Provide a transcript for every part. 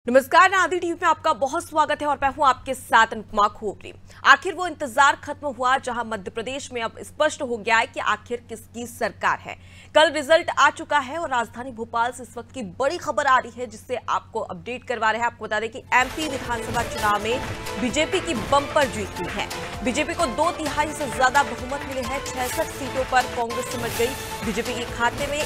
नमस्कार, आदि टीवी में आपका बहुत स्वागत है और मैं हूं आपके साथ अनुपमा खोपरी। आखिर वो इंतजार खत्म हुआ जहां मध्य प्रदेश में अब स्पष्ट हो गया है कि आखिर किसकी सरकार है। कल रिजल्ट आ चुका है और राजधानी भोपाल से इस वक्त की बड़ी खबर आ रही है जिससे आपको अपडेट करवा रहे हैं। आपको बता दें कि एमपी विधानसभा चुनाव में बीजेपी की बम्पर जीत हुई है। बीजेपी को 2/3 से ज्यादा बहुमत मिले हैं। 66 सीटों पर कांग्रेस सिमट गई। बीजेपी के खाते में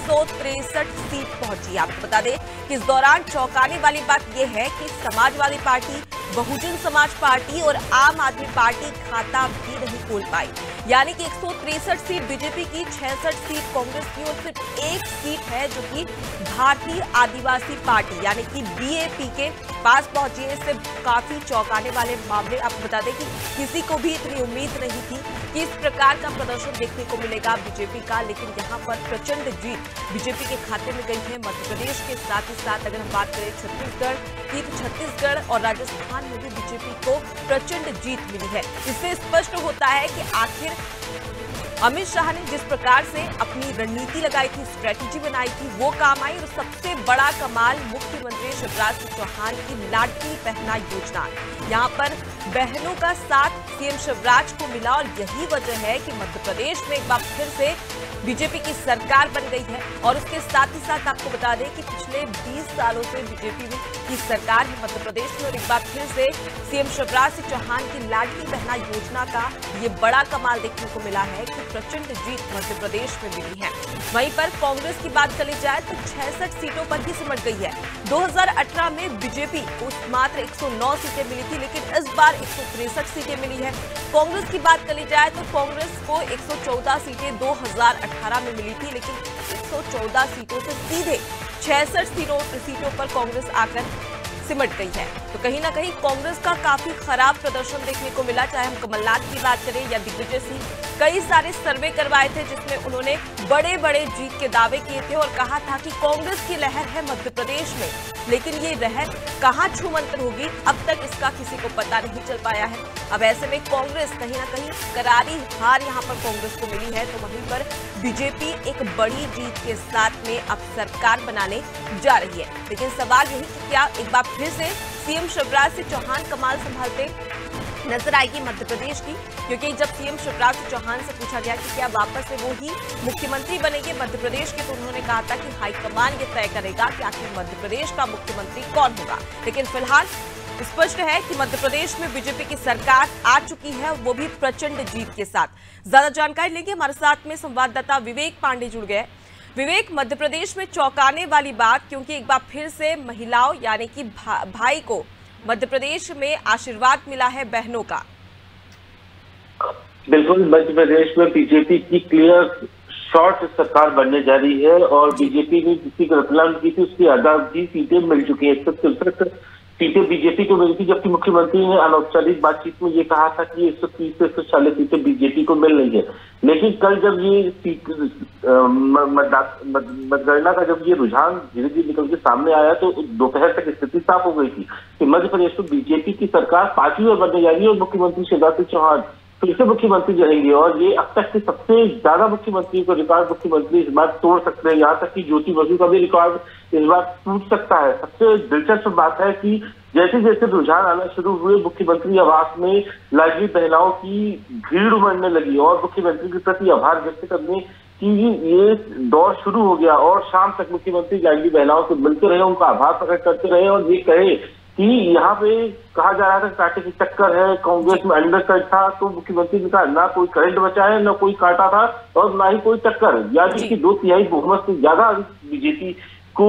163 सीट पहुंची। आपको बता दें कि इस दौरान चौंकाने वाली बात यह है कि समाजवादी पार्टी, बहुजन समाज पार्टी और आम आदमी पार्टी खाता भी नहीं खोल पाई। यानी कि 163 सीट बीजेपी की, 66 सीट कांग्रेस की और सिर्फ एक सीट है जो कि भारतीय आदिवासी पार्टी यानी कि बीएपी के पास पहुंची है। इससे काफी चौंकाने वाले मामले। आपको बता दें कि किसी को भी इतनी उम्मीद नहीं थी कि इस प्रकार का प्रदर्शन देखने को मिलेगा बीजेपी का, लेकिन यहाँ पर प्रचंड जीत बीजेपी के खाते में गई है। मध्य प्रदेश के साथ ही साथ अगर हम बात करें छत्तीसगढ़ की, तो छत्तीसगढ़ और राजस्थान में भी बीजेपी को प्रचंड जीत मिली है। इससे स्पष्ट होता है कि आखिर अमित शाह ने जिस प्रकार से अपनी रणनीति लगाई थी, स्ट्रेटेजी बनाई थी, वो काम आई। और सबसे बड़ा कमाल मुख्यमंत्री शिवराज सिंह चौहान की लाडली बहना योजना। यहाँ पर बहनों का साथ सीएम शिवराज को मिला और यही वजह है कि मध्य प्रदेश में एक बार फिर से बीजेपी की सरकार बन गई है। और उसके साथ ही साथ आपको बता दें कि पिछले 20 सालों से बीजेपी की सरकार है मध्य प्रदेश में। और एक बार फिर से सीएम शिवराज सिंह चौहान की लाडली बहना योजना का ये बड़ा कमाल देखने को मिला है कि प्रचंड जीत मध्य प्रदेश में मिली है। वहीं पर कांग्रेस की बात करी जाए तो 66 सीटों पर ही सिमट गई है। 2018 में बीजेपी को मात्र 109 सीटें मिली थी, लेकिन इस बार 163 सीटें मिली है। कांग्रेस की बात करी जाए तो कांग्रेस को 114 सीटें 2018 में मिली थी, लेकिन 114 सीटों से सीधे 66 सीटों पर कांग्रेस आकर सिमट गई है। तो कहीं ना कहीं कांग्रेस का काफी खराब प्रदर्शन देखने को मिला। चाहे हम कमलनाथ की बात करें या दिग्विजय सिंह, कई सारे सर्वे करवाए थे जिसमें उन्होंने बड़े बड़े जीत के दावे किए थे और कहा था कि कांग्रेस की लहर है मध्य प्रदेश में, लेकिन ये लहर कहां छूमंतर होगी अब तक इसका किसी को पता नहीं चल पाया है। अब ऐसे में कांग्रेस कहीं ना कहीं करारी हार यहां पर कांग्रेस को मिली है। तो वहीं पर बीजेपी एक बड़ी जीत के साथ में अब सरकार बनाने जा रही है। लेकिन सवाल यही कि क्या एक बार फिर से सीएम शिवराज सिंह चौहान कमाल संभालते नजर आएगी मध्य प्रदेश की, क्योंकि जब सीएम शिवराज सिंह चौहान से पूछा गया कि क्या वापस से वो ही मुख्यमंत्री बनेंगे मध्य प्रदेश के, तो उन्होंने कहा था कि हाईकमान ये तय करेगा कि आखिर मध्य प्रदेश का मुख्यमंत्री कौन होगा। लेकिन फिलहाल स्पष्ट है कि मध्य प्रदेश में बीजेपी की सरकार आ चुकी है, वो भी प्रचंड जीत के साथ। ज्यादा जानकारी लेंगे, हमारे साथ में संवाददाता विवेक पांडे जुड़ गए। विवेक, मध्य प्रदेश में चौंकाने वाली बात, क्योंकि एक बार फिर से महिलाओं यानी कि भाई को मध्य प्रदेश में आशीर्वाद मिला है बहनों का। बिल्कुल, मध्य प्रदेश में बीजेपी की क्लियर शॉर्ट सरकार बनने जा रही है और बीजेपी ने जिसकी रतलाम की थी उसकी आधा भी सीटें मिल चुकी है। 163 सीटें बीजेपी को मिली थी, जबकि मुख्यमंत्री ने अनौपचारिक बातचीत में ये कहा था कि 130 से 140 सीटें बीजेपी को मिल रही है। लेकिन कल जब ये मतगणना का जब ये रुझान धीरे धीरे निकल के सामने आया तो दोपहर तक स्थिति साफ हो गई थी कि मध्य प्रदेश में बीजेपी की सरकार 5वीं बार बनने जा रही है और मुख्यमंत्री शिवराज सिंह चौहान फिर से मुख्यमंत्री रहेंगे। और ये अब तक के सबसे ज्यादा मुख्यमंत्री को रिकॉर्ड मुख्यमंत्री इस बार तोड़ सकते हैं। यहाँ तक कि ज्योति बसु का भी रिकॉर्ड इस बार टूट सकता है। सबसे दिलचस्प बात है कि जैसे जैसे रुझान आना शुरू हुए, मुख्यमंत्री आवास में लाडली बहनाओं की भीड़ उमड़ने लगी और मुख्यमंत्री के प्रति आभार व्यक्त करने की ये दौर शुरू हो गया। और शाम तक मुख्यमंत्री लाडली बहनाओं से मिलते रहे, उनका आभार प्रकट करते रहे और ये कहे कि यहाँ पे कहा जा रहा था कांटे की टक्कर है, कांग्रेस में अंडरकट था, तो मुख्यमंत्री ने कहा ना कोई करंट बचा है, ना कोई कांटा था और ना ही कोई टक्कर। यानी कि 2/3 बहुमत से ज्यादा बीजेपी को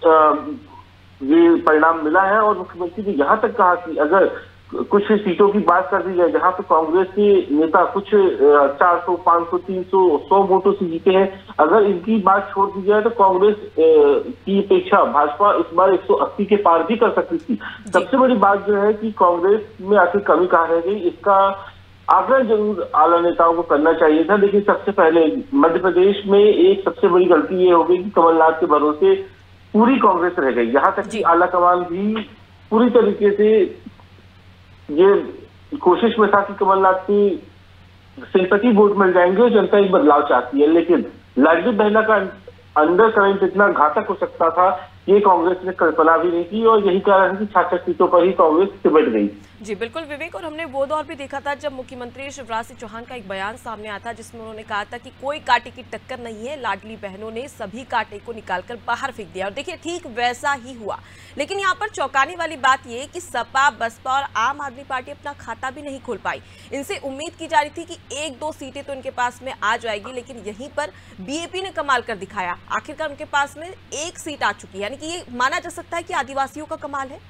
ये परिणाम मिला है। और मुख्यमंत्री ने यहाँ तक कहा कि अगर कुछ सीटों की बात कर दी जाए जहां पे कांग्रेस के नेता कुछ 400, 500, 300, 100 वोटों से जीते हैं, अगर इनकी बात छोड़ दी जाए तो कांग्रेस की अपेक्षा भाजपा इस बार 180 के पार भी कर सकती थी। सबसे बड़ी बात जो है कि कांग्रेस में आखिर कमी कहाँ रह गई, इसका आग्रह जरूर आला नेताओं को करना चाहिए था। लेकिन सबसे पहले मध्य प्रदेश में एक सबसे बड़ी गलती ये हो गई कि कमलनाथ के भरोसे पूरी कांग्रेस रह गई। यहाँ तक कि आला कमान भी पूरी तरीके से ये कोशिश में था कि कमलनाथ की सिंपैथी वोट मिल जाएंगे और जनता एक बदलाव चाहती है। लेकिन लाडली बहना का अंडर करंट इतना घातक हो सकता था ये कांग्रेस ने कल्पना भी नहीं की और यही कारण है कि 66 सीटों पर ही कांग्रेस सिमट गई। जी बिल्कुल विवेक, और हमने वो दौर भी देखा था जब मुख्यमंत्री शिवराज सिंह चौहान का एक बयान सामने आया था जिसमें उन्होंने कहा था कि कोई कांटे की टक्कर नहीं है, लाडली बहनों ने सभी कांटे को निकालकर बाहर फेंक दिया। और देखिए ठीक वैसा ही हुआ। लेकिन यहाँ पर चौंकाने वाली बात यह कि सपा, बसपा और आम आदमी पार्टी अपना खाता भी नहीं खोल पाई। इनसे उम्मीद की जा रही थी कि 1-2 सीटें तो इनके पास में आ जाएगी, लेकिन यहीं पर बीएपी ने कमाल कर दिखाया। आखिरकार उनके पास में 1 सीट आ चुकी है, यानी कि ये माना जा सकता है कि आदिवासियों का कमाल है।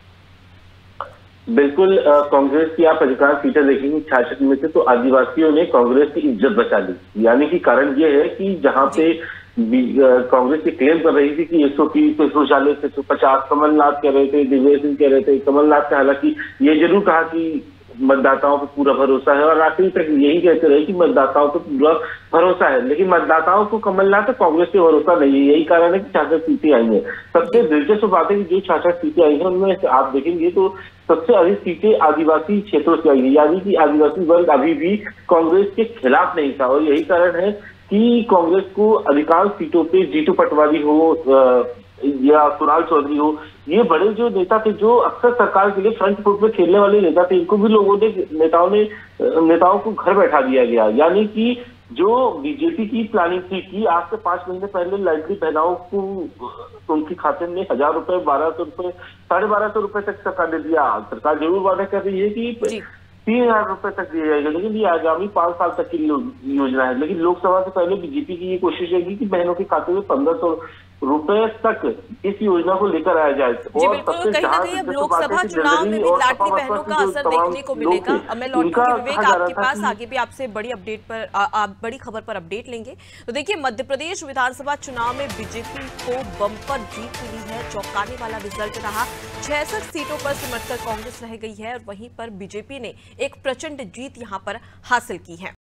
बिल्कुल, कांग्रेस की आप अधिकांश सीटें देखेंगे 66 में से तो आदिवासियों ने कांग्रेस की इज्जत बचा ली। यानी कि कारण ये है कि जहां पे कांग्रेस ये क्लेम कर रही थी कि 130 शौचालय से 150, कमलनाथ कह रहे थे, दिग्विजय सिंह कह रहे थे। कमलनाथ ने हालांकि ये जरूर कहा कि मतदाताओं पर पूरा भरोसा है और आखिर तक यही कहते रहे कि मतदाताओं पर पूरा भरोसा है, लेकिन मतदाताओं को कमलनाथ और कांग्रेस पे भरोसा नहीं है। यही कारण है कि 66 सीटें आई हैं। सबसे दिलचस्प बात है कि जो 66 सीटें आई हैं उनमें आप देखेंगे तो सबसे अधिक सीटें आदिवासी क्षेत्रों से आई है, यानी कि आदिवासी वर्ग अभी भी कांग्रेस के खिलाफ नहीं था। और यही कारण है कि कांग्रेस को अधिकांश सीटों पे जीतू पटवारी हो या कुणाल चौधरी हो, ये बड़े जो नेता थे जो अक्सर सरकार के लिए फ्रंट फुट में खेलने वाले नेता थे, इनको भी नेताओं को घर बैठा दिया गया। यानी कि जो बीजेपी की प्लानिंग थी कि आज से 5 महीने पहले लाडली बहनों को उनके खाते में 1000 रुपए, 1200 रुपए, 1250 रुपए तक सरकार ने दिया। सरकार जरूर वादा कर रही है कि 3000 रुपए तक दिया जाएगा, लेकिन ये आगामी 5 साल तक की योजना है। लेकिन लोकसभा से पहले बीजेपी की ये कोशिश है कि बहनों के खाते में 1500 रुपए तक इस योजना को लेकर आया जाए। जी बिल्कुल, कहीं ना कहीं अब लोकसभा चुनाव में भी लाडली बहनों का असर देखने को मिलेगा। अब मैं लौटूंगी विवेक आपके पास, आगे भी आपसे बड़ी अपडेट पर बड़ी खबर पर अपडेट लेंगे। तो देखिए मध्य प्रदेश विधानसभा चुनाव में बीजेपी को बम्पर जीत मिली है। चौंकाने वाला रिजल्ट रहा। 66 सीटों पर सिमटकर कांग्रेस रह गई है और वहीं पर बीजेपी ने एक प्रचंड जीत यहां पर हासिल की है।